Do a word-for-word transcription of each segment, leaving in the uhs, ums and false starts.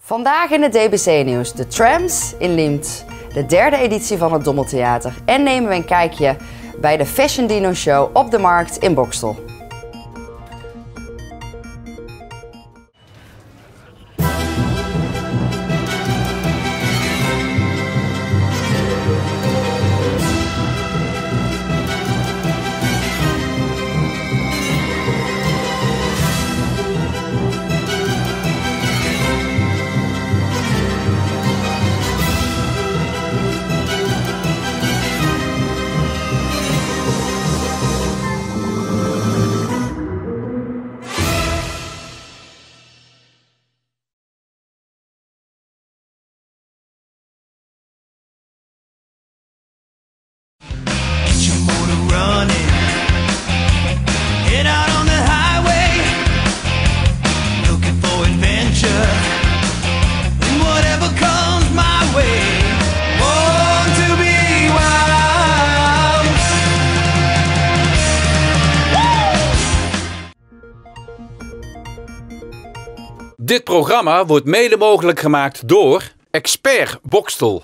Vandaag in het D B C-nieuws de Trams in Liemt, de derde editie van het Dommeltheater en nemen we een kijkje bij de Fashion Dino Show op de markt in Boxtel. Dit programma wordt mede mogelijk gemaakt door Expert Boxtel.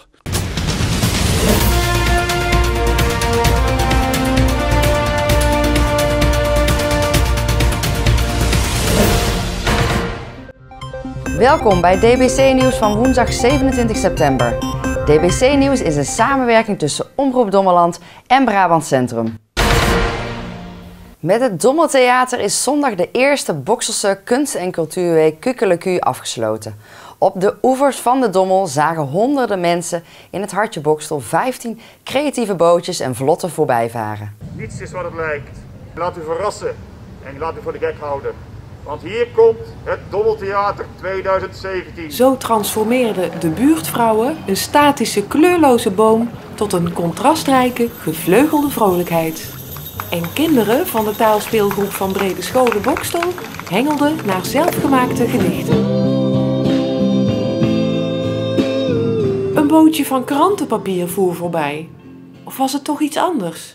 Welkom bij D B C-nieuws van woensdag zevenentwintig september. D B C-nieuws is een samenwerking tussen Omroep Dommeland en Brabant Centrum. Met het Dommeltheater is zondag de eerste Boxelse kunst- en cultuurweek Kukeleku afgesloten. Op de oevers van de Dommel zagen honderden mensen in het hartje Boxtel vijftien creatieve bootjes en vlotten voorbijvaren. Niets is wat het lijkt. Laat u verrassen en laat u voor de gek houden. Want hier komt het Dommeltheater tweeduizend zeventien. Zo transformeerden de buurtvrouwen een statische kleurloze boom tot een contrastrijke, gevleugelde vrolijkheid. En kinderen van de taalspeelgroep van Brede Scholen Boxtel hengelden naar zelfgemaakte gedichten. Een bootje van krantenpapier voer voorbij. Of was het toch iets anders?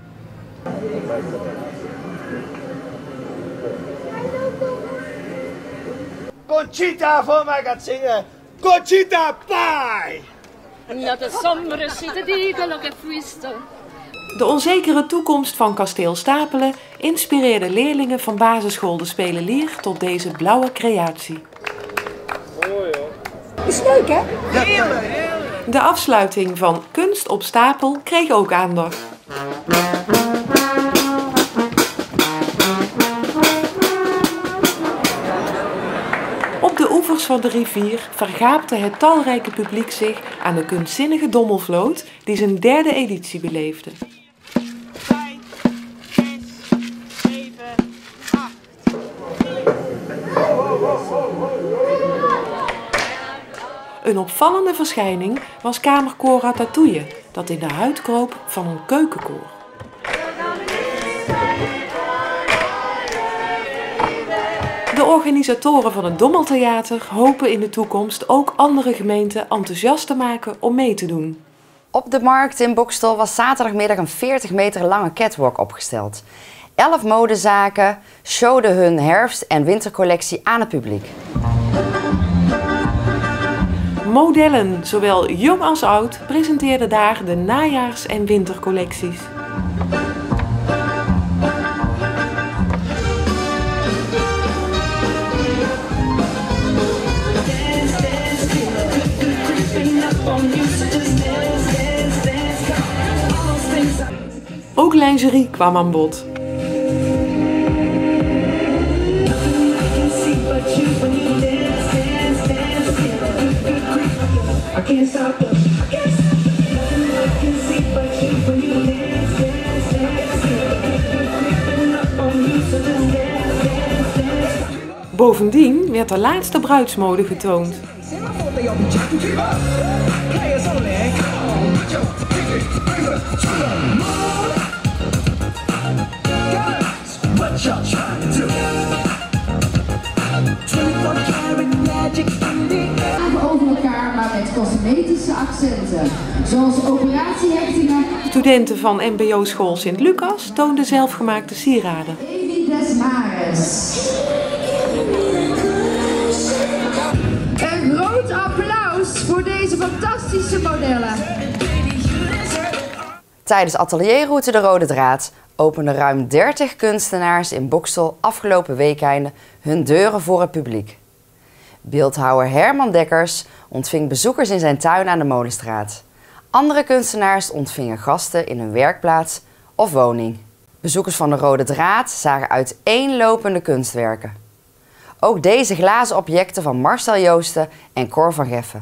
Conchita voor mij gaat zingen. Conchita Pie! La de sombra si te digo lo que fuiste. De onzekere toekomst van Kasteel Stapelen inspireerde leerlingen van basisschool De Spelelier tot deze blauwe creatie. Mooi hoor. Is leuk hè? Heerlijk, heerlijk. De afsluiting van Kunst op Stapel kreeg ook aandacht. Op de oevers van de rivier vergaapte het talrijke publiek zich aan de kunstzinnige Dommelvloot die zijn derde editie beleefde. Een opvallende verschijning was kamerkoor Ratatouille, dat in de huid kroop van een keukenkoor. De organisatoren van het Dommeltheater hopen in de toekomst ook andere gemeenten enthousiast te maken om mee te doen. Op de markt in Boxtel was zaterdagmiddag een veertig meter lange catwalk opgesteld. Elf modezaken showden hun herfst- en wintercollectie aan het publiek. Modellen, zowel jong als oud, presenteerden daar de najaars- en wintercollecties. Ook lingerie kwam aan bod. Bovendien werd de laatste bruidsmode getoond. Over elkaar, maar met cosmetische accenten, zoals operatiehechtingen. Studenten van M B O-school Sint-Lucas toonden zelfgemaakte sieraden. Evi des Mares. En groot applaus voor deze fantastische modellen. Tijdens atelierroute De Rode Draad openden ruim dertig kunstenaars in Boxtel afgelopen weekende hun deuren voor het publiek. Beeldhouwer Herman Dekkers ontving bezoekers in zijn tuin aan de Molenstraat. Andere kunstenaars ontvingen gasten in hun werkplaats of woning. Bezoekers van De Rode Draad zagen uiteenlopende kunstwerken. Ook deze glazen objecten van Marcel Joosten en Cor van Geffen.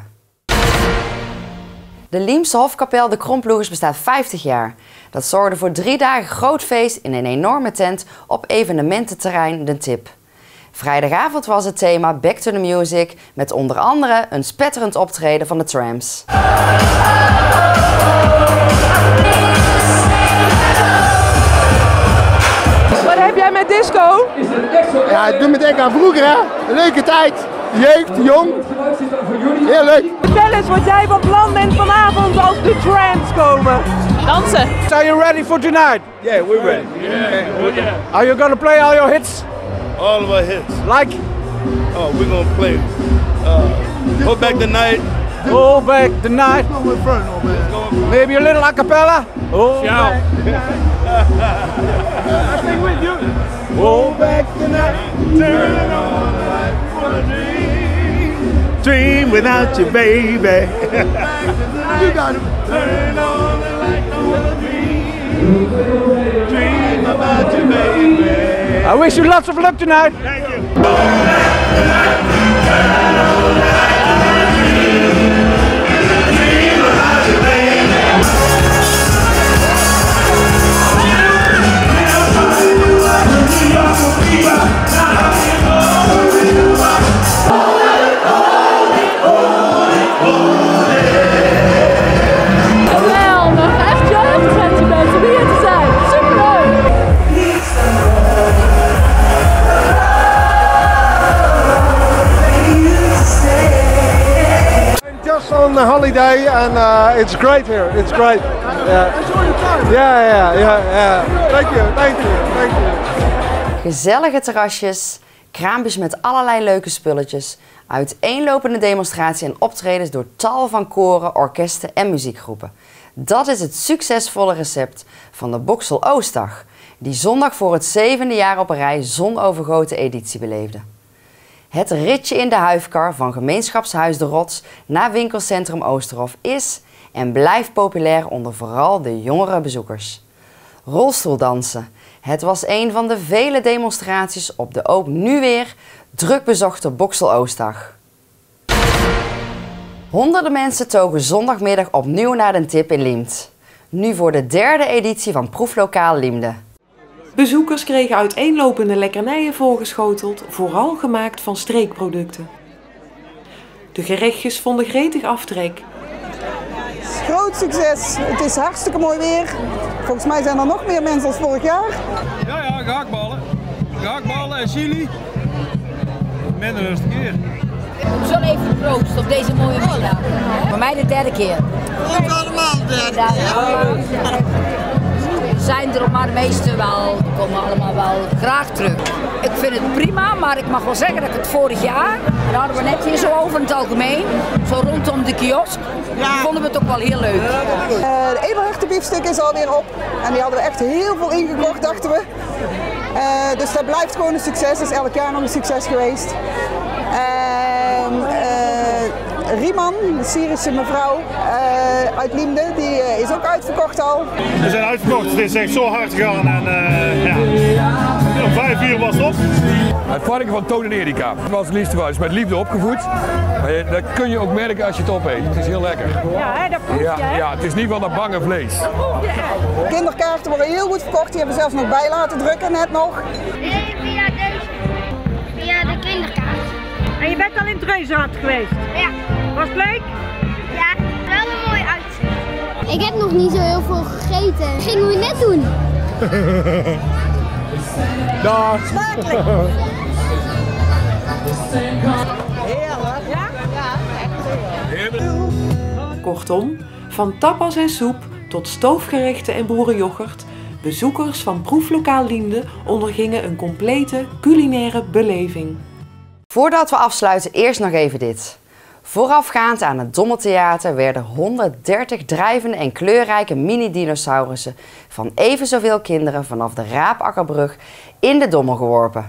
De Liemse Hofkapel De Kromploegers bestaat vijftig jaar. Dat zorgde voor drie dagen groot feest in een enorme tent op evenemententerrein De Tip. Vrijdagavond was het thema Back to the Music met onder andere een spetterend optreden van de Tramps. Wat heb jij met disco? Ja, het doet me denken aan vroeger, hè? Een leuke tijd. Jeugd, jong. Heel leuk. Vertel eens wat jij van plan bent vanavond als de Tramps komen. Dansen. Are you ready for tonight? Yeah, we're ready. Yeah. Are you gonna play all your hits? All of our hits. Like? Oh, we're gonna play uh, Hold Back the Night. Hold Back the Night. Maybe a little a cappella? Hold Ciao. back the night. I sing with you. Hold back the night. Turn it on like a dream. Dream without you, baby. You got it. Turn on like a dream. Dream about you, baby. I wish you lots of luck tonight. Thank you. Geweldig, echt jeugdsentiment om hier te zijn. Superleuk! Just on a holiday and uh, it's great here. It's great. Yeah. Enjoy your time. Yeah, yeah, yeah, yeah. Thank you, thank you, thank you. Gezellige terrasjes, kraampjes met allerlei leuke spulletjes, uiteenlopende demonstraties en optredens door tal van koren, orkesten en muziekgroepen. Dat is het succesvolle recept van de Boxtel Oostdag, die zondag voor het zevende jaar op een rij zonovergoten editie beleefde. Het ritje in de huifkar van gemeenschapshuis De Rots naar winkelcentrum Oosterhof is en blijft populair onder vooral de jongere bezoekers. Rolstoeldansen. Het was een van de vele demonstraties op de ook nu weer druk bezochte Boxtel Oostdag. Honderden mensen togen zondagmiddag opnieuw naar Den Tip in Liemt. Nu voor de derde editie van Proeflokaal Liemde. Bezoekers kregen uiteenlopende lekkernijen voorgeschoteld, vooral gemaakt van streekproducten. De gerechtjes vonden gretig aftrek. Groot succes. Het is hartstikke mooi weer. Volgens mij zijn er nog meer mensen als vorig jaar. Ja, ja, gehaktballen. Gehaktballen en chili. Minder dan een keer. We zullen even proosten op deze mooie middag. Voor mij de derde keer. Ook allemaal de derde keer. Zijn er maar de meeste wel, die komen allemaal wel graag terug. Ik vind het prima, maar ik mag wel zeggen dat ik het vorig jaar, daar hadden we net hier zo over in het algemeen, zo rondom de kiosk, ja. Vonden we het ook wel heel leuk. Uh, de edelhertenbiefstuk is alweer op en die hadden we echt heel veel ingekocht, dachten we. Uh, dus dat blijft gewoon een succes, dat is elk jaar nog een succes geweest. Uh, uh, Riemann, de Syrische mevrouw uh, uit Liemde, die uh, is ook uitverkocht al. We zijn uitverkocht, het is echt zo hard gegaan en uh, ja, om vijf uur was het op. Het varken van Toon en Erika. Het was het liefste was met liefde opgevoed. Maar dat kun je ook merken als je het opeet. Het is heel lekker. Ja, hè, dat proef je, ja, hè? ja, het is niet van dat bange vlees. Kinderkaarten worden heel goed verkocht, die hebben we zelfs nog bij laten drukken, net nog. Nee, via deze, via de kinderkaart. En je bent al in Treuzand geweest? Ja. Was het leuk? Ja, wel een mooi uitzicht. Ik heb nog niet zo heel veel gegeten. Gingen we net doen. Dag. Smakelijk. Heerlijk. Ja? Ja, echt. Kortom, van tapas en soep tot stoofgerechten en boerenyoghurt, bezoekers van Proeflokaal Liemde ondergingen een complete culinaire beleving. Voordat we afsluiten, eerst nog even dit. Voorafgaand aan het Dommeltheater werden honderddertig drijvende en kleurrijke mini-dinosaurussen van even zoveel kinderen vanaf de Raapakkerbrug in de Dommel geworpen.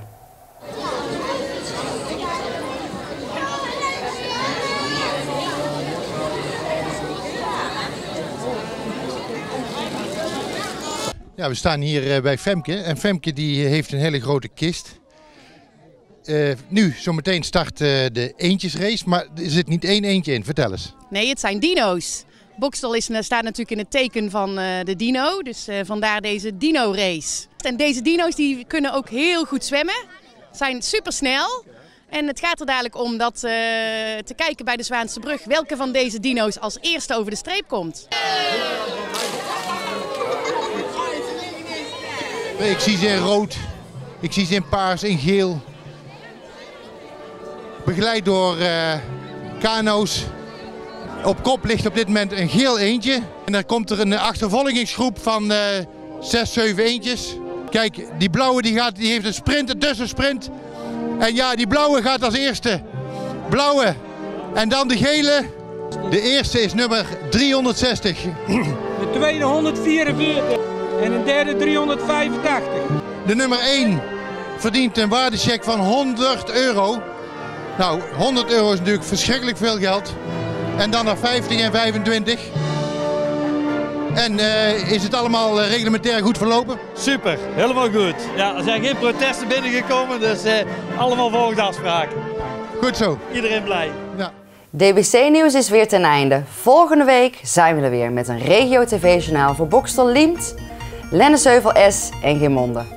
Ja, we staan hier bij Femke en Femke die heeft een hele grote kist. Uh, nu, zometeen start uh, de eendjesrace, maar er zit niet één eendje in. Vertel eens. Nee, het zijn dino's. Boxtel is, staat natuurlijk in het teken van uh, de dino, dus uh, vandaar deze dino-race. En deze dino's die kunnen ook heel goed zwemmen, zijn supersnel. En het gaat er dadelijk om dat, uh, te kijken bij de Zwaanse brug welke van deze dino's als eerste over de streep komt. Ik zie ze in rood, ik zie ze in paars, in geel. Begeleid door uh, kano's. Op kop ligt op dit moment een geel eendje. En dan komt er een achtervolgingsgroep van uh, zes, zeven eendjes. Kijk, die blauwe die gaat, die heeft een sprint, een tussensprint. En ja, die blauwe gaat als eerste. Blauwe. En dan de gele. De eerste is nummer driehonderdzestig. De tweede honderdvierenveertig. En een derde driehonderdvijfentachtig. De nummer één verdient een waardecheck van honderd euro. Nou, honderd euro is natuurlijk verschrikkelijk veel geld. En dan nog vijftig en vijfentwintig. En uh, is het allemaal uh, reglementair goed verlopen? Super, helemaal goed. Ja, er zijn geen protesten binnengekomen, dus uh, allemaal volgens de afspraken. Goed zo. Iedereen blij. Ja. D B C Nieuws is weer ten einde. Volgende week zijn we er weer met een regio-tv-journaal voor Boxtel Liemt, Lennesheuvel S en Geermonde.